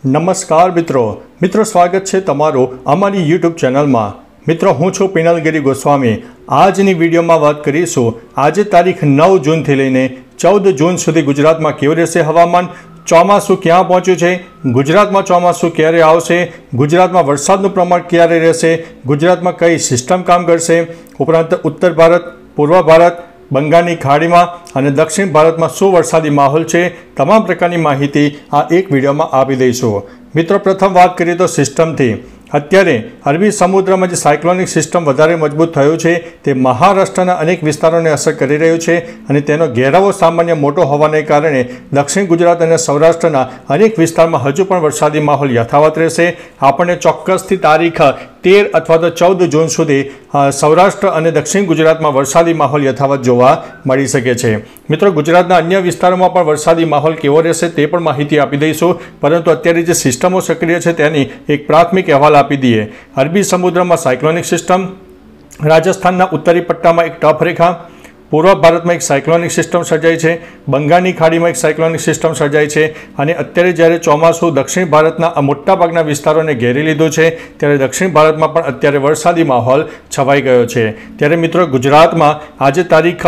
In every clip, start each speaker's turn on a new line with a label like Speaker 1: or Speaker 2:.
Speaker 1: નમસ્કાર મિત્રો સ્વાગત છે તમારું અમારી યુટ્યુબ ચેનલમાં। મિત્રો હું છું પિનલગીરી ગોસ્વામી। આજની વિડીયોમાં વાત કરીશું આજે તારીખ 9 જૂનથી લઈને 14 જૂન સુધી ગુજરાતમાં કેવું રહેશે હવામાન, ચોમાસું ક્યાં પહોંચ્યું છે, ગુજરાતમાં ચોમાસું ક્યારે આવશે, ગુજરાતમાં વરસાદનું પ્રમાણ ક્યારે રહેશે, ગુજરાતમાં કઈ સિસ્ટમ કામ કરશે, ઉપરાંત ઉત્તર ભારત, પૂર્વ ભારત, બંગાળની ખાડીમાં અને દક્ષિણ ભારતમાં શું વરસાદી માહોલ છે, તમામ પ્રકારની માહિતી આ એક વિડીયોમાં આપી દઈશું। મિત્રો પ્રથમ વાત કરીએ તો સિસ્ટમથી। અત્યારે અરબી સમુદ્રમાં જે સાયક્લોનિક સિસ્ટમ વધારે મજબૂત થયું છે તે મહારાષ્ટ્રના અનેક વિસ્તારોને અસર કરી રહ્યું છે અને તેનો ઘેરાવો સામાન્ય મોટો હોવાને કારણે દક્ષિણ ગુજરાત અને સૌરાષ્ટ્રના અનેક વિસ્તારમાં હજુ પણ વરસાદી માહોલ યથાવત રહેશે। આપણને ચોક્કસથી તારીખ 13 અથવા તો 14 જૂન સુધી સૌરાષ્ટ્ર અને દક્ષિણ ગુજરાતમાં વરસાદી માહોલ યથાવત જોવા મળી શકે છે। મિત્રો ગુજરાતના અન્ય વિસ્તારોમાં પણ વરસાદી માહોલ કેવો રહેશે તે પણ માહિતી આપી દઈશું, પરંતુ અત્યારે જે સિસ્ટમો સક્રિય છે તેની એક પ્રાથમિક અહેવાલ આપી દઈએ। અરબી સમુદ્રમાં સાયક્લોનિક સિસ્ટમ, રાજસ્થાનના ઉત્તરી પટ્ટામાં એક ટફ રેખા, પૂર્વ ભારતમાં એક સાયક્લોનિક સિસ્ટમ સર્જાઈ છે, બંગાળની ખાડીમાં એક સાયક્લોનિક સિસ્ટમ સર્જાઈ છે અને અત્યારે જ્યારે ચોમાસું દક્ષિણ ભારતના મોટાભાગના વિસ્તારોને ઘેરી લીધું છે ત્યારે દક્ષિણ ભારતમાં પણ અત્યારે વરસાદી માહોલ છવાઈ ગયો છે। ત્યારે મિત્રો ગુજરાતમાં આજે તારીખ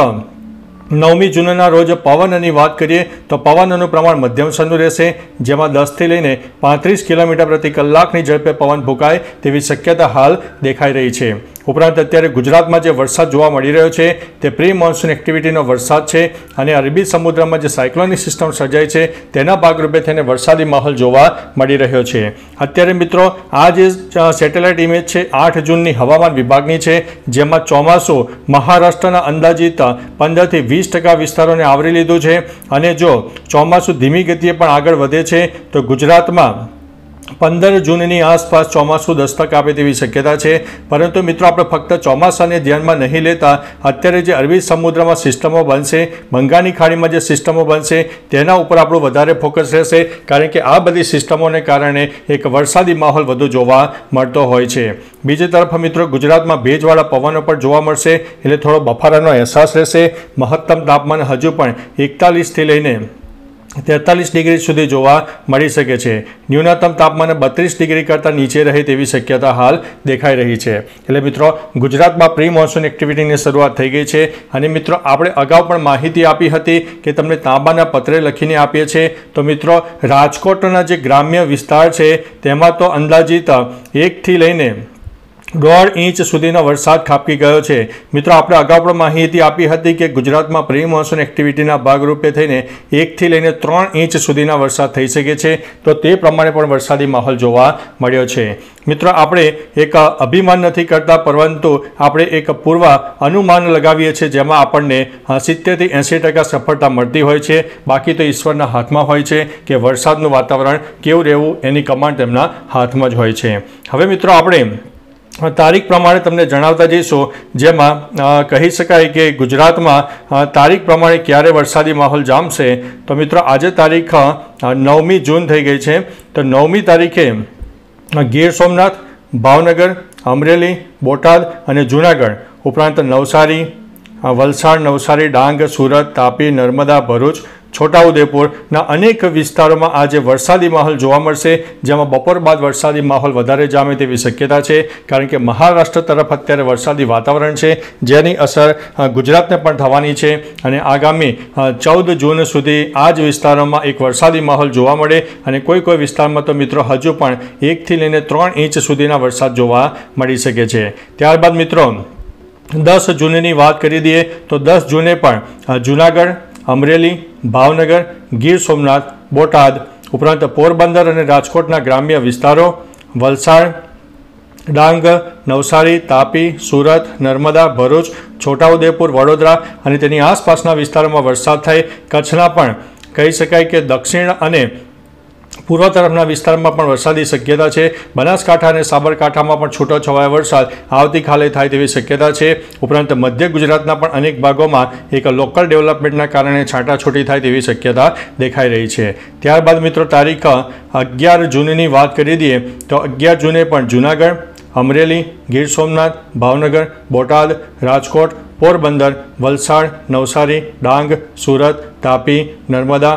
Speaker 1: 9મી જૂનના રોજ પવનની વાત કરીએ તો પવનનું પ્રમાણ મધ્યમ સ્તરનું રહેશે, જેમાં 10થી લઈને 35 કિલોમીટર પ્રતિ કલાકની ઝડપે પવન ફૂંકાય તેવી શક્યતા હાલ દેખાઈ રહી છે। ઉપરાંત અત્યારે ગુજરાતમાં જે વરસાદ જોવા મળી રહ્યો છે તે પ્રી મોન્સૂન એક્ટિવિટીનો વરસાદ છે અને અરબી સમુદ્રમાં જે સાયક્લોનિક સિસ્ટમ સર્જાઈ છે તેના ભાગરૂપે થઈને વરસાદી માહોલ જોવા મળી રહ્યો છે। અત્યારે મિત્રો આ જે સેટેલાઇટ ઇમેજ છે 8 જૂનની હવામાન વિભાગની છે, જેમાં ચોમાસું મહારાષ્ટ્રના અંદાજિત 15થી 20% વિસ્તારોને આવરી લીધું છે અને જો ચોમાસું ધીમી ગતિએ પણ આગળ વધે છે તો ગુજરાતમાં 15 જૂનની આસપાસ ચોમાસું દસ્તક આપે તેવી શક્યતા છે। પરંતુ મિત્રો આપણે ફક્ત ચોમાસાને ધ્યાનમાં નહીં લેતા અત્યારે જે અરબી સમુદ્રમાં સિસ્ટમો બનશે, બંગાળની ખાડીમાં જે સિસ્ટમો બનશે તેના ઉપર આપણું વધારે ફોકસ રહેશે, કારણ કે આ બધી સિસ્ટમોને કારણે એક વરસાદી માહોલ વધુ જોવા મળતો હોય છે। બીજી તરફ મિત્રો ગુજરાતમાં ભેજવાળા પવનો પણ જોવા મળશે એટલે થોડો બફારાનો અહેસાસ રહેશે। મહત્તમ તાપમાન હજુ પણ 41થી લઈને 43 ડિગ્રી સુધી જોવા મળી શકે છે। ન્યૂનતમ તાપમાન 32 ડિગ્રી કરતાં નીચે રહે તેવી શક્યતા હાલ દેખાઈ રહી છે। એટલે મિત્રો ગુજરાતમાં પ્રી મોન્સૂન એક્ટિવિટીની શરૂઆત થઈ ગઈ છે અને મિત્રો આપણે અગાઉ પણ માહિતી આપી હતી કે તમને તાંબાના પત્રે લખીને આપીએ છીએ। તો મિત્રો રાજકોટના જે ગ્રામ્ય વિસ્તાર છે તેમાં તો અંદાજિત 1થી લઈને 1.5 ઇંચ સુધીનો વરસાદ ખાબકી ગયો છે। મિત્રો આપણે અગાઉ પણ માહિતી આપી હતી કે ગુજરાતમાં પ્રી મોન્સૂન એક્ટિવિટીના ભાગરૂપે થઈને 1થી લઈને 3 ઇંચ સુધીના વરસાદ થઈ શકે છે, તો તે પ્રમાણે પણ વરસાદી માહોલ જોવા મળ્યો છે। મિત્રો આપણે એક અભિમાન નથી કરતા, પરંતુ આપણે એક પૂર્વ અનુમાન લગાવીએ છીએ જેમાં આપણને 70 થી 80% સફળતા મળતી હોય છે। બાકી તો ઈશ્વરના હાથમાં હોય છે કે વરસાદનું વાતાવરણ કેવું રહેવું એની કમાન્ડ તેમના હાથમાં જ હોય છે। હવે મિત્રો આપણે તારીખ પ્રમાણે તમને જણાવતા જઈશું, જેમાં કહી શકાય કે ગુજરાતમાં તારીખ પ્રમાણે ક્યારે વરસાદી માહોલ જામશે। તો મિત્રો આજે તારીખ 9મી જૂન થઈ ગઈ છે, તો 9મી તારીખે ગીર સોમનાથ, ભાવનગર, અમરેલી, બોટાદ અને જૂનાગઢ ઉપરાંત નવસારી, વલસાડ, નવસારી, ડાંગ, સુરત, તાપી, નર્મદા, ભરૂચ, છોટાઉદેપુરના અનેક વિસ્તારોમાં આજે વરસાદી માહોલ જોવા મળશે, જેમાં બપોર બાદ વરસાદી માહોલ વધારે જામે તેવી શક્યતા છે, કારણ કે મહારાષ્ટ્ર તરફ અત્યારે વરસાદી વાતાવરણ છે જેની અસર ગુજરાતને પણ થવાની છે અને આગામી 14 જૂન સુધી આ જ વિસ્તારોમાં એક વરસાદી માહોલ જોવા મળે અને કોઈ વિસ્તારમાં તો મિત્રો હજુ પણ 1થી લઈને 3 ઇંચ સુધીના વરસાદ જોવા મળી શકે છે। ત્યારબાદ મિત્રો 10 જૂનની વાત કરી દઈએ તો 10 જૂને પણ જૂનાગઢ, અમરેલી, ભાવનગર, ગીર સોમનાથ, બોટાદ ઉપરાંત પોરબંદર અને રાજકોટના ગ્રામ્ય વિસ્તારો, વલસાડ, ડાંગ, નવસારી, તાપી, સુરત, નર્મદા, ભરૂચ, છોટાઉદેપુર, વડોદરા અને તેની આસપાસના વિસ્તારોમાં વરસાદ થાય। કચ્છના પણ કહી શકાય કે દક્ષિણ અને પૂર્વ તરફના વિસ્તારમાં પણ વરસાદી શક્યતા છે। બનાસકાંઠા અને સાબરકાંઠામાં પણ છૂટોછવાયો વરસાદ આવતીકાલે થાય તેવી શક્યતા છે। ઉપરાંત મધ્ય ગુજરાતના પણ અનેક ભાગોમાં એક લોકલ ડેવલપમેન્ટના કારણે છાંટાછૂટી થાય તેવી શક્યતા દેખાઈ રહી છે। ત્યારબાદ મિત્રો તારીખ 11 જૂનની વાત કરી દઈએ તો 11 જૂને પણ જૂનાગઢ, અમરેલી, ગીર સોમનાથ, ભાવનગર, બોટાદ, રાજકોટ, પોરબંદર, વલસાડ, નવસારી, ડાંગ, સુરત, તાપી, નર્મદા,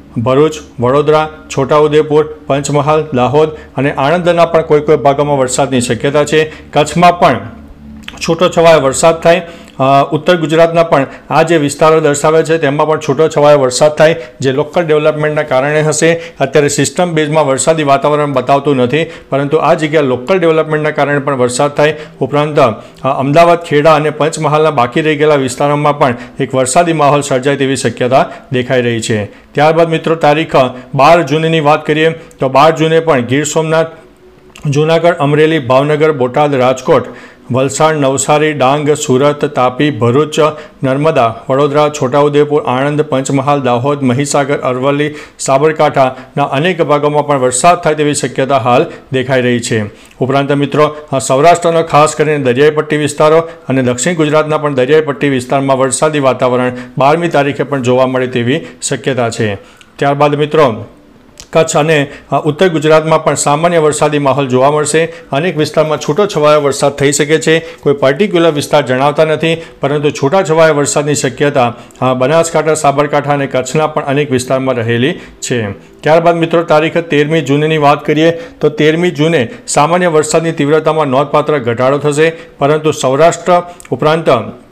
Speaker 1: ભરૂચ, વડોદરા, છોટાઉદેપુર, પંચમહાલ, દાહોદ અને આણંદના પણ કોઈ ભાગોમાં વરસાદની શક્યતા છે. કચ્છમાં પણ છૂટોછવાયો વરસાદ થાય. ઉત્તર ગુજરાતના પણ આ જે વિસ્તારો દર્શાવે છે તેમાં પણ છૂટોછવાયો વરસાદ થાય, જે લોકલ ડેવલપમેન્ટના કારણે હશે. અત્યારે સિસ્ટમ બેઝમાં વરસાદી વાતાવરણ બતાવતું નથી, પરંતુ આ જગ્યા લોકલ ડેવલપમેન્ટના કારણે પણ વરસાદ થાય. ઉપરાંત અમદાવાદ, ખેડા અને પંચમહાલના બાકી રહી ગયેલા વિસ્તારોમાં પણ એક વરસાદી માહોલ સર્જાય તેવી શક્યતા દેખાઈ રહી છે. ત્યારબાદ મિત્રો તારીખ 12 જૂનની વાત કરીએ તો 12 જૂને પણ ગીર સોમનાથ, જૂનાગઢ, અમરેલી, ભાવનગર, બોટાદ, રાજકોટ, વલસાડ, નવસારી, ડાંગ, સુરત, તાપી, ભરૂચ, નર્મદા, વડોદરા, છોટાઉદેપુર, આણંદ, પંચમહાલ, દાહોદ, મહીસાગર, અરવલ્લી, સાબરકાંઠાના અનેક ભાગોમાં પણ વરસાદ થાય તેવી શક્યતા હાલ દેખાઈ રહી છે. ઉપરાંત મિત્રો સૌરાષ્ટ્રનો ખાસ કરીને દરિયાઈ પટ્ટી વિસ્તારો અને દક્ષિણ ગુજરાતના પણ દરિયાઈ પટ્ટી વિસ્તારમાં વરસાદી વાતાવરણ 12મી તારીખે પણ જોવા મળે તેવી શક્યતા છે. ત્યારબાદ મિત્રો કચ્છ અને ઉત્તર ગુજરાતમાં પણ સામાન્ય વરસાદી માહોલ જોવા મળશે. અનેક વિસ્તારમાં છૂટોછવાયો વરસાદ થઈ શકે છે. કોઈ પર્ટિક્યુલર વિસ્તાર જણાવતા નથી, પરંતુ છૂટાછવાયા વરસાદની શક્યતા બનાસકાંઠા, સાબરકાંઠા અને કચ્છના પણ અનેક વિસ્તારમાં રહેલી છે. ત્યારબાદ મિત્રો તારીખ 13મી જૂનની વાત કરીએ તો 13મી જૂને સામાન્ય વરસાદની તીવ્રતામાં નોંધપાત્ર ઘટાડો થશે, પરંતુ સૌરાષ્ટ્ર ઉપરાંત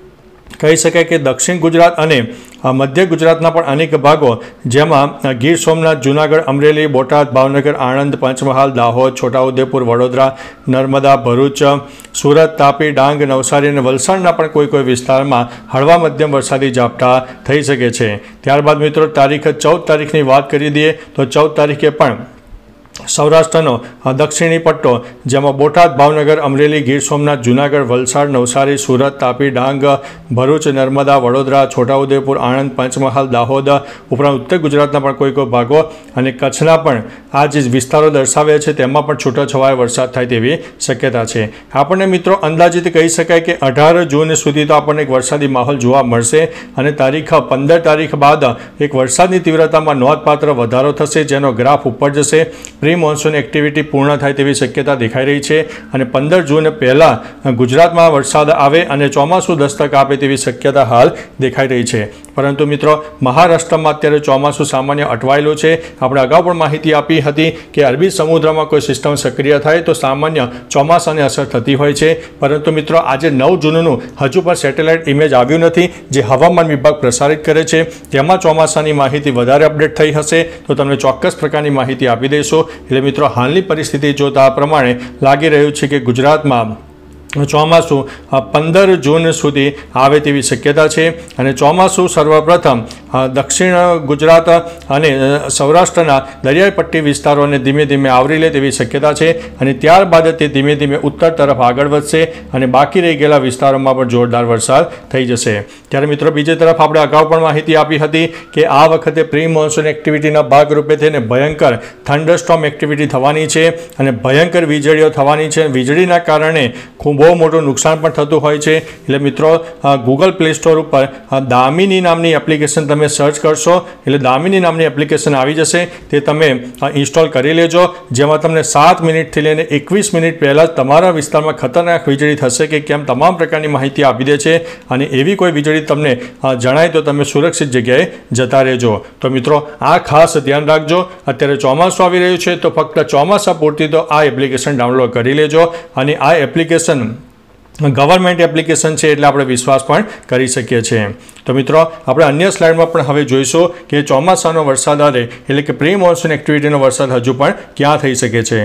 Speaker 1: કહી શકાય કે દક્ષિણ ગુજરાત અને મધ્ય ગુજરાતના પણ અનેક ભાગો, જેમાં ગીર સોમનાથ, જૂનાગઢ, અમરેલી, બોટાદ, ભાવનગર, આણંદ, પંચમહાલ, દાહોદ, છોટાઉદેપુર, વડોદરા, નર્મદા, ભરૂચ, સુરત, તાપી, ડાંગ, નવસારી અને વલસાડના પણ કોઈ વિસ્તારમાં હળવા મધ્યમ વરસાદી ઝાપટા થઈ શકે છે. ત્યારબાદ મિત્રો તારીખ 14 તારીખની વાત કરી દઈએ તો 14 તારીખે પણ સૌરાષ્ટ્રનો દક્ષિણી પટ્ટો, જેમાં બોટાદ, ભાવનગર, અમરેલી, ગીર સોમનાથ, જૂનાગઢ, વલસાડ, નવસારી, સુરત, તાપી, ડાંગ, ભરૂચ, નર્મદા, વડોદરા, છોટાઉદેપુર, આણંદ, પંચમહાલ, દાહોદ ઉપરાંત ઉત્તર ગુજરાતના પણ કોઈ ભાગો અને કચ્છના પણ આ જે વિસ્તારો દર્શાવે છે તેમાં પણ છૂટોછવાયો વરસાદ થાય તેવી શક્યતા છે. આપણને મિત્રો અંદાજિત કહી શકાય કે 18 જૂન સુધી તો આપણને એક વરસાદી માહોલ જોવા મળશે અને તારીખ 15 તારીખ બાદ એક વરસાદની તીવ્રતામાં નોંધપાત્ર વધારો થશે, જેનો ગ્રાફ ઉપર જશે. પ્રી મોન્સૂન એક્ટિવિટી પૂર્ણ થાય તેવી શક્યતા દેખાઈ રહી છે અને 15 જૂન પહેલાં ગુજરાતમાં વરસાદ આવે અને ચોમાસું દસ્તક આપે તેવી શક્યતા હાલ દેખાઈ રહી છે. પરંતુ મિત્રો મહારાષ્ટ્રમાં અત્યારે ચોમાસું સામાન્ય અટવાયેલું છે. આપણે અગાઉ પણ માહિતી આપી હતી કે અરબી સમુદ્રમાં કોઈ સિસ્ટમ સક્રિય થાય તો સામાન્ય ચોમાસાને અસર થતી હોય છે, પરંતુ મિત્રો આજે 9 જૂનનું હજુ પણ સેટેલાઇટ ઇમેજ આવ્યું નથી, જે હવામાન વિભાગ પ્રસારિત કરે છે. તેમાં ચોમાસાની માહિતી વધારે અપડેટ થઈ હશે તો તમને ચોક્કસ પ્રકારની માહિતી આપી દઈશું. એટલે મિત્રો હાલની પરિસ્થિતિ જોતા આ પ્રમાણે લાગી રહ્યું છે કે ગુજરાતમાં ચોમાસું 15 જૂન સુધી આવે તેવી શક્યતા છે અને ચોમાસું સર્વપ્રથમ દક્ષિણ ગુજરાત અને સૌરાષ્ટ્રના દરિયાઈ પટ્ટી વિસ્તારોને ધીમે ધીમે આવરી લે તેવી શક્યતા છે અને ત્યારબાદ તે ધીમે ધીમે ઉત્તર તરફ આગળ વધશે અને બાકી રહી ગયેલા વિસ્તારોમાં પણ જોરદાર વરસાદ થઈ જશે. ત્યારે મિત્રો બીજી તરફ આપણે અગાઉ પણ માહિતી આપી હતી કે આ વખતે પ્રી મોન્સૂન એક્ટિવિટીના ભાગરૂપે થઈને ભયંકર થંડરસ્ટોર્મ એક્ટિવિટી થવાની છે અને ભયંકર વીજળીઓ થવાની છે. વીજળીના કારણે બહુ મોટું નુકસાન પણ થતું હોય છે. એટલે મિત્રો ગૂગલ પ્લે સ્ટોર ઉપર દામિની નામની એપ્લિકેશન તમે સર્ચ કરશો એટલે દામિની નામની એપ્લિકેશન આવી જશે, તે તમે ઇન્સ્ટોલ કરી લેજો, જેમાં તમને 7 મિનિટથી લઈને 21 મિનિટ પહેલાં તમારા વિસ્તારમાં ખતરનાક વીજળી થશે કે કેમ તમામ પ્રકારની માહિતી આપી દે છે અને એવી કોઈ વીજળી તમને જણાય તો તમે સુરક્ષિત જગ્યાએ જતા રહેજો. તો મિત્રો આ ખાસ ધ્યાન રાખજો. અત્યારે ચોમાસું આવી રહ્યું છે તો ફક્ત ચોમાસા પૂરતી તો આ એપ્લિકેશન ડાઉનલોડ કરી લેજો અને આ એપ્લિકેશન ગવર્મેન્ટ એપ્લિકેશન છે એટલે આપણે વિશ્વાસ પણ કરી શકીએ છીએ. તો મિત્રો આપણે અન્ય સ્લાઇડમાં પણ હવે જોઈશું કે ચોમાસાનો વરસાદ આવે એટલે કે પ્રી મોન્સૂન એક્ટિવિટીનો વરસાદ હજુ પણ ક્યાં થઈ શકે છે.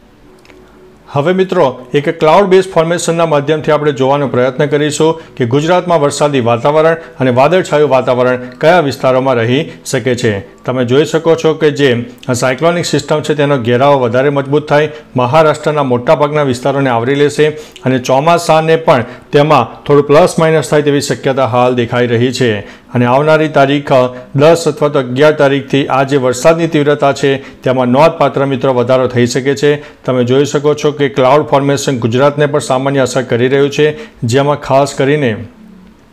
Speaker 1: હવે મિત્રો એક ક્લાઉડ બેઝ ફોર્મેશનના માધ્યમથી આપણે જોવાનો પ્રયત્ન કરીશું કે ગુજરાતમાં વરસાદી વાતાવરણ અને વાદળછાયું વાતાવરણ કયા વિસ્તારોમાં રહી શકે છે. તમે જોઈ શકો છો કે જે સાયક્લોનિક સિસ્ટમ છે તેનો ઘેરાવો વધારે મજબૂત થાય, મહારાષ્ટ્રના મોટાભાગના વિસ્તારોને આવરી લેશે અને ચોમાસાને પણ તેમાં થોડું પ્લસ માઇનસ થાય તેવી શક્યતા હાલ દેખાઈ રહી છે. અને આવનારી તારીખ 10 અથવા તો 11 તારીખથી આ જે વરસાદની તીવ્રતા છે તેમાં નોંધપાત્ર મિત્રો વધારો થઈ શકે છે. તમે જોઈ શકો છો કે ક્લાઉડ ફોર્મેશન ગુજરાતને પણ સામાન્ય અસર કરી રહ્યું છે, જેમાં ખાસ કરીને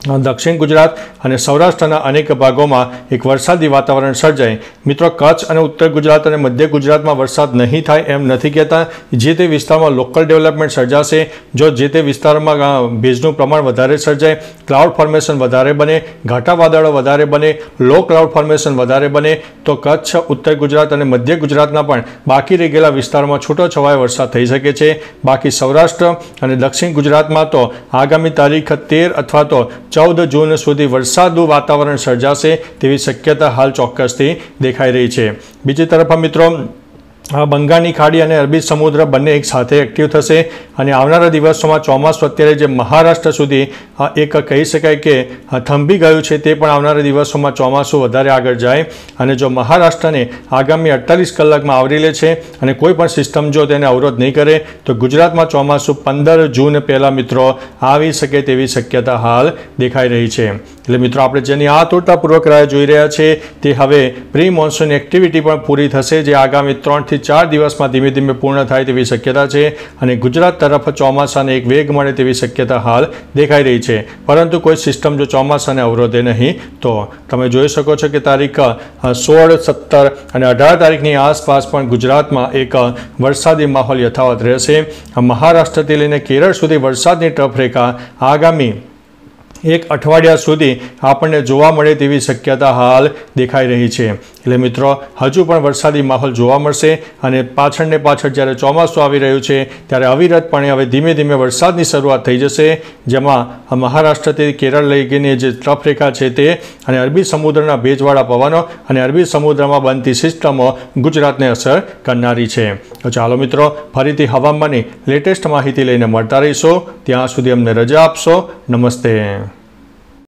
Speaker 1: દક્ષિણ ગુજરાત અને સૌરાષ્ટ્રના અનેક ભાગોમાં એક વરસાદી વાતાવરણ સર્જાય। મિત્રો, કચ્છ અને ઉત્તર ગુજરાત અને મધ્ય ગુજરાતમાં વરસાદ નહીં થાય એમ નથી કહેતા। જે તે વિસ્તારમાં લોકલ ડેવલપમેન્ટ સર્જાશે। જો જે તે વિસ્તારમાં ભેજનું પ્રમાણ વધારે સર્જાય, ક્લાઉડ ફોર્મેશન વધારે બને, ઘાટા વાદળો વધારે બને, લો ક્લાઉડ ફોર્મેશન વધારે બને તો કચ્છ, ઉત્તર ગુજરાત અને મધ્ય ગુજરાતના પણ બાકી રહી ગયેલા વિસ્તારોમાં છૂટોછવાયો વરસાદ થઈ શકે છે। બાકી સૌરાષ્ટ્ર અને દક્ષિણ ગુજરાતમાં તો આગામી તારીખ 13 અથવા તો 14 જૂન સુધી વરસાદનું વાતાવરણ સર્જાશે તેવી શક્યતા હાલ ચોક્કસથી દેખાઈ રહી છે। બીજી તરફ મિત્રો, બંગાળની ખાડી અને અરબી સમુદ્ર બંને એક સાથે એક્ટિવ થશે અને આવનારા દિવસોમાં ચોમાસું અત્યારે જે મહારાષ્ટ્ર સુધી એક કહી શકાય કે થંભી ગયું છે, તે પણ આવનારા દિવસોમાં ચોમાસું વધારે આગળ જાય અને જો મહારાષ્ટ્રને આગામી 48 કલાકમાં આવરી લે છે અને કોઈ પણ સિસ્ટમ જો તેને અવરોધ નહીં કરે તો ગુજરાતમાં ચોમાસું 15 જૂન પહેલાં મિત્રો આવી શકે તેવી શક્યતા હાલ દેખાઈ રહી છે। એટલે મિત્રો, આપણે જેની આતુરતાપૂર્વક રાહ જોઈ રહ્યા છે તે હવે પ્રી મોન્સૂન એક્ટિવિટી પણ પૂરી થશે, જે આગામી 3 થી 4 દિવસમાં ધીમે ધીમે પૂર્ણ થાય તેવી શક્યતા છે અને ગુજરાત તરફ ચોમાસાને એક વેગ મળે તેવી શક્યતા હાલ દેખાઈ રહી છે। પરંતુ કોઈ સિસ્ટમ જો ચોમાસાને અવરોધે નહીં તો તમે જોઈ શકો છો કે તારીખ 16, 17 અને 18 તારીખની આસપાસ પણ ગુજરાતમાં એક વરસાદી માહોલ યથાવત રહેશે। મહારાષ્ટ્રથી લઈને કેરળ સુધી વરસાદની ટફ રેખા આગામી એક અઠવાડિયા સુધી આપણને જોવા મળે તેવી શક્યતા હાલ દેખાઈ રહી છે। એટલે મિત્રો, હજુ પણ વરસાદી માહોલ જોવા મળશે અને પાછળ જ્યારે ચોમાસું આવી રહ્યું છે ત્યારે અવિરતપણે હવે ધીમે ધીમે વરસાદની શરૂઆત થઈ જશે, જેમાં મહારાષ્ટ્રથી કેરળ લઈ ગઈને જે ટ્રફ રેખા છે તે અને અરબી સમુદ્રના ભેજવાળા પવનો અને અરબી સમુદ્રમાં બનતી સિસ્ટમો ગુજરાતને અસર કરનારી છે। તો ચાલો મિત્રો, ફરીથી હવામાનની લેટેસ્ટ માહિતી લઈને મળતા રહીશો। ત્યાં સુધી અમને રજા આપશો। નમસ્તે।